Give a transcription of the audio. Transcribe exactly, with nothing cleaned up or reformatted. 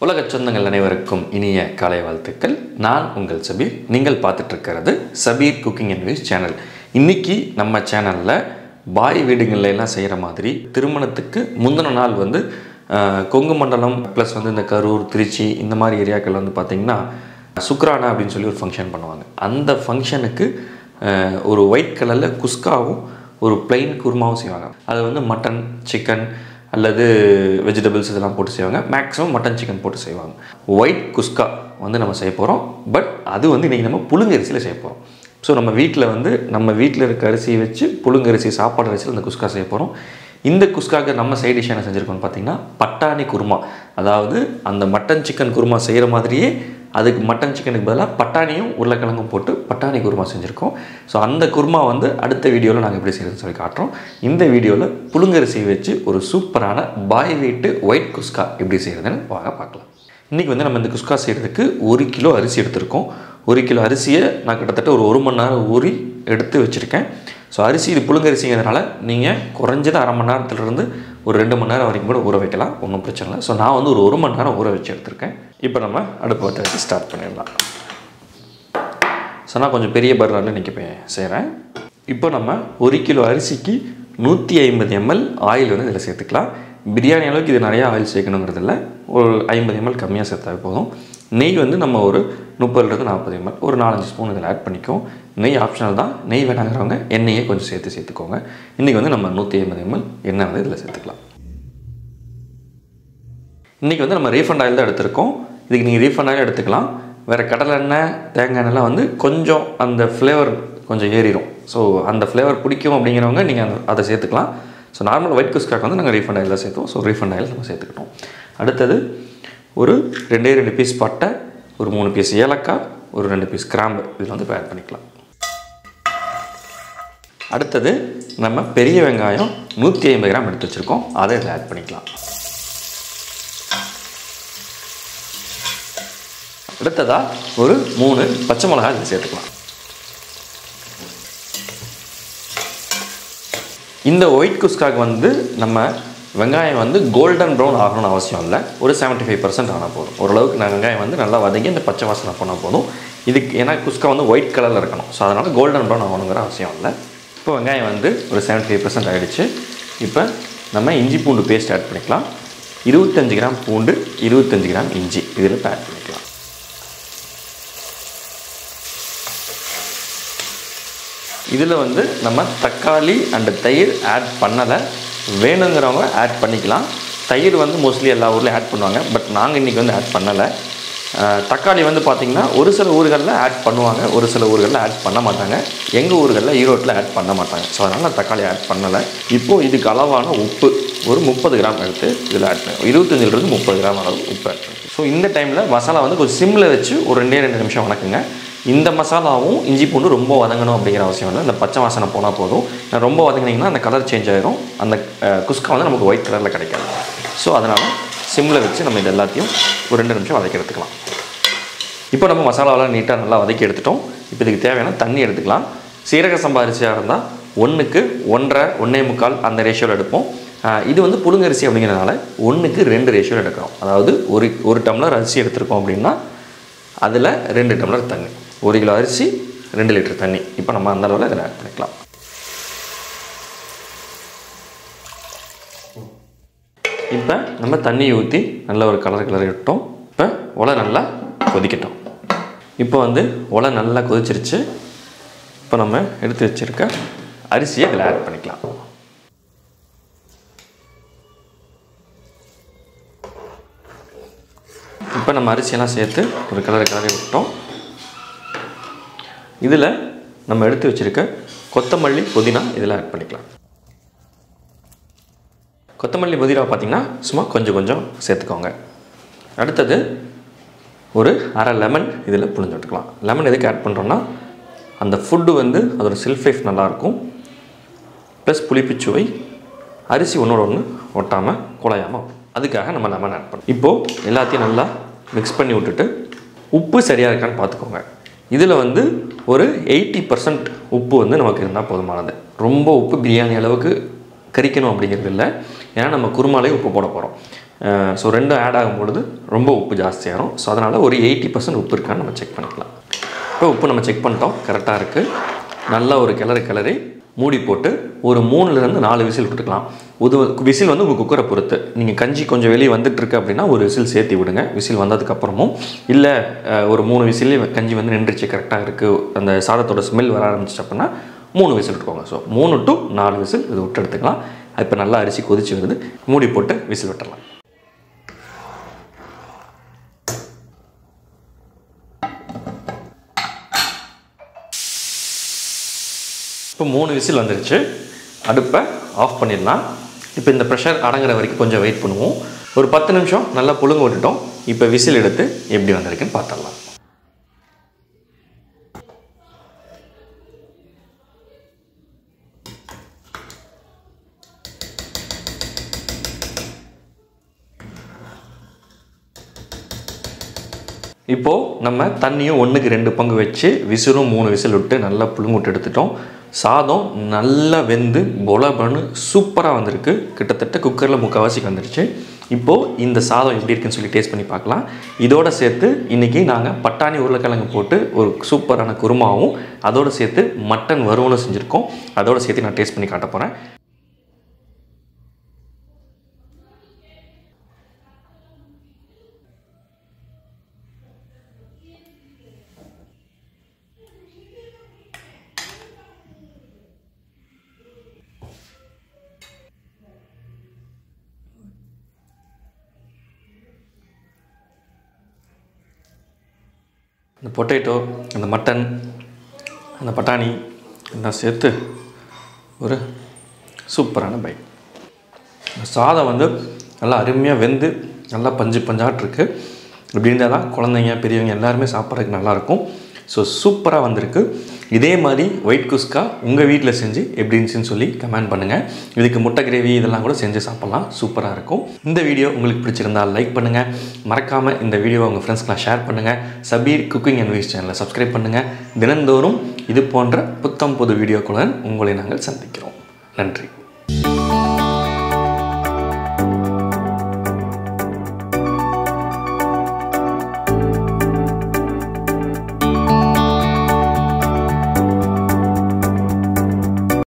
உலக சொந்தங்கள் அனைவருக்கும் இனிய காலை வாழ்த்துக்கள். நான் உங்கள் சபீர். நீங்கள் பார்த்துட்டு இருக்கிறது Sabeer cooking and views channel. இன்றைக்கி நம்ம சேனலில் பாய் வீடுகளில் எல்லாம் செய்கிற மாதிரி திருமணத்துக்கு முந்தின நாள் வந்து கொங்கு மண்டலம் ப்ளஸ் வந்து இந்த கரூர், திருச்சி இந்த மாதிரி ஏரியாக்கள் வந்து பார்த்திங்கன்னா சுக்ரானா அப்படின்னு சொல்லி ஒரு ஃபங்க்ஷன் பண்ணுவாங்க. அந்த ஃபங்க்ஷனுக்கு ஒரு ஒயிட் கலரில் குஸ்காவும் ஒரு பிளெயின் குருமாவும் செய்வாங்க. அது வந்து மட்டன், சிக்கன் அல்லது வெஜிடபிள்ஸ் இதெல்லாம் போட்டு செய்வாங்க. மேக்ஸிமம் மட்டன், சிக்கன் போட்டு செய்வாங்க. ஒயிட் குஸ்கா வந்து நம்ம செய்ய போகிறோம். பட் அது வந்து இன்றைக்கி நம்ம புழுங்கரிசியில் செய்ய போகிறோம். ஸோ நம்ம வீட்டில் வந்து நம்ம வீட்டில் இருக்க அரிசியை வச்சு புழுங்கரிசி சாப்பாடு அரிசியில் அந்த குஸ்கா செய்ய போகிறோம். இந்த குஸ்காவுக்கு நம்ம சைட் டிஷ் என்ன செஞ்சுருக்கோம்னு பார்த்திங்கன்னா பட்டாணி குருமா. அதாவது அந்த மட்டன் சிக்கன் குருமா செய்கிற மாதிரியே அதுக்கு மட்டன் சிக்கனுக்கு பதிலாக பட்டாணியும் உருளைக்கிழங்கும் போட்டு பட்டாணி குருமா செஞ்சுருக்கோம். ஸோ அந்த குருமா வந்து அடுத்த வீடியோவில் நாங்கள் எப்படி செய்கிறதுன்னு சொல்லி காட்டுறோம். இந்த வீடியோவில் புழுங்கரிசியை வச்சு ஒரு சூப்பரான பாய் வீட்டு ஒயிட் குஸ்கா எப்படி செய்கிறதுன்னு வாங்க பார்க்கலாம். இன்றைக்கி வந்து நம்ம இந்த குஸ்கா செய்கிறதுக்கு ஒரு கிலோ அரிசி எடுத்திருக்கோம். ஒரு கிலோ அரிசியை நான் கிட்டத்தட்ட ஒரு ஒரு மணி நேரம் ஊறி எடுத்து வச்சுருக்கேன். ஸோ அரிசி இது புழுங்கரிசிங்கிறதுனால நீங்கள் குறைஞ்சது அரை மணி நேரத்துலேருந்து ஒரு ரெண்டு மணி நேரம் வரைக்கும் கூட ஊற வைக்கலாம், ஒன்றும் பிரச்சனை இல்லை. ஸோ நான் வந்து ஒரு ஒரு மணி நேரம் ஊற வச்சு எடுத்திருக்கேன். இப்போ நம்ம அடுப்பு பற்ற வச்சு ஸ்டார்ட் பண்ணிடலாம். ஸோ நான் கொஞ்சம் பெரிய பர்னரில் இன்றைக்கி செய்கிறேன். இப்போ நம்ம ஒரு கிலோ அரிசிக்கு நூற்றி ஐம்பது எம்எல் ஆயில் வந்து இதில் சேர்த்துக்கலாம். பிரியாணி அளவுக்கு இது நிறையா ஆயில் சேர்க்கணுங்கிறது இல்லை, ஒரு ஐம்பது எம்எல் கம்மியாக சேர்த்தாவே போதும். நெய் வந்து நம்ம ஒரு முப்பதுலேருந்து நாற்பது எம்எல் ஒரு நாலஞ்சு ஸ்பூன் இதில் ஆட் பண்ணிக்கோம். நெய் ஆப்ஷனல் தான். நெய் வேணாங்கிறவங்க எண்ணெயை கொஞ்சம் சேர்த்து சேர்த்துக்கோங்க. இன்றைக்கி வந்து நம்ம நூற்றி ஐம்பது எம்எல் எண்ணெய் வந்து இதில் சேர்த்துக்கலாம். இன்றைக்கி வந்து நம்ம ரீஃபண்ட் ஆயில் தான் எடுத்துருக்கோம். இதுக்கு நீங்கள் ரீஃபண்ட் ஆயில் எடுத்துக்கலாம். வேறு கடலை எண்ணெய், தேங்காய் எண்ணெய்லாம் வந்து கொஞ்சம் அந்த ஃப்ளேவர் கொஞ்சம் ஏறிடும். ஸோ அந்த ஃப்ளேவர் பிடிக்கும் அப்படிங்கிறவங்க நீங்கள் அந்த அதை சேர்த்துக்கலாம். ஸோ நார்மல் ஒயிட் குஸ்காக்கு வந்து நாங்கள் ரீஃபண்ட் ஆயில் தான் சேர்த்தோம். ஸோ ரீஃபண்ட் ஆயில் நம்ம சேர்த்துக்கிட்டோம். அடுத்தது ஒரு ரெண்டே ரெண்டு பீஸ் பட்டை, ஒரு மூணு பீஸ் ஏலக்காய், ஒரு ரெண்டு பீஸ் கிராம்பு இதில் வந்து ஆட் பண்ணிக்கலாம். அடுத்தது நம்ம பெரிய வெங்காயம் நூற்றி ஐம்பது கிராம் எடுத்து வச்சுருக்கோம், அதை இதில் ஆட் பண்ணிக்கலாம். அடுத்ததாக ஒரு மூணு பச்சை மிளகாய் இதில் சேர்த்துக்கலாம். இந்த ஒயிட் குஸ்காக்கு வந்து நம்ம வெங்காயம் வந்து கோல்டன் ப்ரௌன் ஆகணும்னு அவசியம் இல்லை, ஒரு செவன்ட்டி ஃபைவ் பர்சன்ட் ஆனால் போதும். ஓரளவுக்கு நான் வெங்காயம் வந்து நல்லா வதங்கி இந்த பச்சை வாசனை போனால் போதும். இதுக்கு ஏன்னா குஸ்கா வந்து ஒயிட் கலரில் இருக்கணும். ஸோ அதனால் கோல்டன் ப்ரௌன் ஆகணுங்கிற அவசியம் இல்லை. இப்போ வெங்காயம் வந்து ஒரு செவன்ட்டி ஃபைவ் பர்சன்ட் ஆகிடுச்சு. இப்போ நம்ம இஞ்சி பூண்டு பேஸ்ட் ஆட் பண்ணிக்கலாம். இருபத்தஞ்சி கிராம் பூண்டு, இருபத்தஞ்சி கிராம் இஞ்சி இதில் இப்போ ஆட் பண்ணிக்கலாம். இதில் வந்து நம்ம தக்காளி அண்டு தயிர் ஆட் பண்ணலை. வேணுங்கிறவங்க ஆட் பண்ணிக்கலாம். தயிர் வந்து மோஸ்ட்லி எல்லா ஊர்லேயும் ஆட் பண்ணுவாங்க, பட் நாங்கள் இன்றைக்கி வந்து ஆட் பண்ணலை. தக்காளி வந்து பார்த்திங்கன்னா ஒரு சில ஊர்களில் ஆட் பண்ணுவாங்க, ஒரு சில ஊர்களில் ஆட் பண்ண மாட்டாங்க. எங்கள் ஊர்களில் ஈரோட்டில் ஆட் பண்ண மாட்டாங்க. ஸோ அதனால் நான் தக்காளி ஆட் பண்ணலை. இப்போது இதுக்கு அளவான உப்பு ஒரு முப்பது கிராம் எடுத்து இதில் ஆட் பண்ணி இருபத்தஞ்சிலிருந்து முப்பது கிராம் அளவு உப்பு ஆட் பண்ணி. ஸோ இந்த டைமில் மசாலா வந்து கொஞ்சம் சிம்மில் வச்சு ஒரு ரெண்டே ரெண்டு நிமிஷம் வணக்குங்க. இந்த மசாலாவும் இஞ்சி பூண்டு ரொம்ப வதங்கணும் அப்படிங்கிற அவசியம் இல்லை. இந்த பச்சை வாசனை போனால் போதும். ரொம்ப வதங்கினீங்கன்னா அந்த கலர் சேஞ்ச் ஆகிரும். அந்த குஸ்கா வந்து நமக்கு ஒயிட் கலரில் கிடைக்காது. ஸோ அதனால் சிம்மில் வச்சு நம்ம இது எல்லாத்தையும் ஒரு ரெண்டு நிமிஷம் வதக்கி எடுத்துக்கலாம். இப்போ நம்ம மசாலாவெல்லாம் நீட்டாக நல்லா வதக்கி எடுத்துட்டோம். இப்போ இதுக்கு தேவையான தண்ணி எடுத்துக்கலாம். சீரக சம்பா அரிசியாக இருந்தால் ஒன்றுக்கு ஒன்றரை ஒன்றே முக்கால் அந்த ரேஷியோவில் எடுப்போம். இது வந்து புழுங்கரிசி அப்படிங்கிறதுனால ஒன்றுக்கு ரெண்டு ரேஷியோவில் எடுக்கிறோம். அதாவது ஒரு ஒரு டம்ளர் அரிசி எடுத்துருக்கோம் அப்படின்னா அதில் ரெண்டு டம்ளர் தண்ணி. ஒரு கிலோ அரிசி ரெண்டு லிட்டர் தண்ணி. இப்போ நம்ம அந்த அளவில் இதில் ஆட் பண்ணிக்கலாம். இப்போ நம்ம தண்ணியை ஊற்றி நல்ல ஒரு கலர் கலர் விட்டோம். இப்போ உலை நல்லா கொதிக்கட்டும். இப்போ வந்து உலை நல்லா கொதிச்சிருச்சு. இப்போ நம்ம எடுத்து வச்சுருக்க அரிசியை இதில் ஆட் பண்ணிக்கலாம். இப்போ நம்ம அரிசியெல்லாம் சேர்த்து ஒரு கலர் கலரை விட்டோம். இதில் நம்ம எடுத்து வச்சுருக்க கொத்தமல்லி, புதினா இதில் ஆட் பண்ணிக்கலாம். கொத்தமல்லி, புதினா பார்த்திங்கன்னா சும்மா கொஞ்சம் கொஞ்சம் சேர்த்துக்கோங்க. அடுத்தது ஒரு அரை லெமன் இதில் புழிஞ்சு விட்டுக்கலாம். லெமன் எதுக்கு ஆட் பண்ணுறோன்னா அந்த ஃபுட்டு வந்து அதோடய செல்ஃப் லைஃப் நல்லாயிருக்கும். ப்ளஸ் புளிப்புச்சுவை அரிசி ஒன்றோட ஒன்று ஒட்டாமல் குழையாமல், அதுக்காக நம்ம லெமன் ஆட் பண்ணோம். இப்போது எல்லாத்தையும் நல்லா மிக்ஸ் பண்ணி விட்டுட்டு உப்பு சரியாக இருக்கான்னு பார்த்துக்கோங்க. இதில் வந்து ஒரு எயிட்டி பர்சன்ட் உப்பு வந்து நமக்கு இருந்தால் போதுமானது. ரொம்ப உப்பு பிரியாணி அளவுக்கு கறிக்கணும் அப்படிங்கிறது இல்லை. ஏன்னா நம்ம குருமாலே உப்பு போட போகிறோம். ஸோ ரெண்டும் ஆட் ஆகும்பொழுது ரொம்ப உப்பு ஜாஸ்தியாகும். ஸோ அதனால் ஒரு எயிட்டி பர்சன்ட் உப்பு இருக்கான்னு நம்ம செக் பண்ணிக்கலாம். இப்போ உப்பு நம்ம செக் பண்ணிட்டோம், கரெக்டாக இருக்குது. நல்லா ஒரு கிளறு கிளறி மூடி போட்டு ஒரு மூணுலேருந்து நாலு விசில் விட்டுக்கலாம். ஒரு விசில் வந்து உங்கள் குக்கரை பொறுத்து. நீங்கள் கஞ்சி கொஞ்சம் வெளியே வந்துட்டுருக்கு அப்படின்னா ஒரு விசில் சேர்த்து விடுங்க. விசில் வந்ததுக்கப்புறமும் இல்லை ஒரு மூணு விசிலே கஞ்சி வந்து நின்றுச்சு, கரெக்டாக இருக்குது, அந்த சாதத்தோட ஸ்மெல் வர ஆரம்பிச்சிச்சு அப்படின்னா மூணு விசில் விட்டுக்கோங்க. ஸோ மூணு டு நாலு விசில் இது விட்டு எடுத்துக்கலாம். இப்போ நல்லா அரிசி கொதிச்சு வருது, மூடி போட்டு விசில் விட்டுடலாம். இப்போ மூணு விசில் வந்துருச்சு, அடுப்பை ஆஃப் பண்ணிடலாம். இப்போ இந்த ப்ரெஷர் அடங்குற வரைக்கும் கொஞ்சம் வெயிட் பண்ணுவோம். ஒரு பத்து நிமிஷம் நல்லா புழுங்க விட்டுட்டோம். இப்போ விசில் எடுத்து எப்படி வந்திருக்குன்னு பார்த்துடலாம். இப்போது நம்ம தண்ணியும் ஒன்றுக்கு ரெண்டு பங்கு வச்சு விசிலும் மூணு விசில் விட்டு நல்லா புழுங்க விட்டு எடுத்துட்டோம். சாதம் நல்லா வெந்து பொலபன்னு சூப்பராக வந்திருக்கு. கிட்டத்தட்ட குக்கரில் முக்கால்வாசிக்கு வந்துருச்சு. இப்போது இந்த சாதம் எப்படி இருக்குன்னு சொல்லி டேஸ்ட் பண்ணி பார்க்கலாம். இதோடு சேர்த்து இன்றைக்கி நாங்கள் பட்டாணி உருளைக்கிழங்கு போட்டு ஒரு சூப்பரான குருமாவும் அதோடு சேர்த்து மட்டன் வறுவலும் செஞ்சுருக்கோம். அதோடு சேர்த்து நான் டேஸ்ட் பண்ணி காட்ட போகிறேன். இந்த பொட்டேட்டோ, அந்த மட்டன், அந்த பட்டாணி எல்லாம் சேர்த்து ஒரு சூப்பரான பை. இந்த சாதம் வந்து நல்லா அருமையாக வெந்து நல்லா பஞ்சு பஞ்சாட்டிருக்கு. இப்படி இருந்தால் தான் குழந்தைங்க பெரியவங்க எல்லாருமே சாப்பிட்றதுக்கு நல்லாயிருக்கும். ஸோ சூப்பராக வந்திருக்கு. இதே மாதிரி ஒயிட் குஸ்கா உங்கள் வீட்டில் செஞ்சு எப்படி இருந்துச்சுன்னு சொல்லி கமெண்ட் பண்ணுங்கள். இதுக்கு முட்டை கிரேவி இதெல்லாம் கூட செஞ்சு சாப்பிட்லாம், சூப்பராக இருக்கும். இந்த வீடியோ உங்களுக்கு பிடிச்சிருந்தால் லைக் பண்ணுங்கள். மறக்காமல் இந்த வீடியோவை உங்கள் ஃப்ரெண்ட்ஸ்க்கெலாம் ஷேர் பண்ணுங்கள். சபீர் குக்கிங் அண்ட் வீஸ் சேனலை சப்ஸ்கிரைப் பண்ணுங்கள். தினந்தோறும் இது போன்ற புத்தம் புது வீடியோக்களுடன் உங்களை நாங்கள் சந்திக்கிறோம். நன்றி.